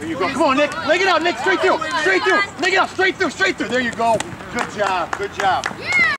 There you go. Come on, Nick. Leg it out, Nick. Straight through. Straight through. Leg it out. Straight through. Straight through. There you go. Good job. Good job.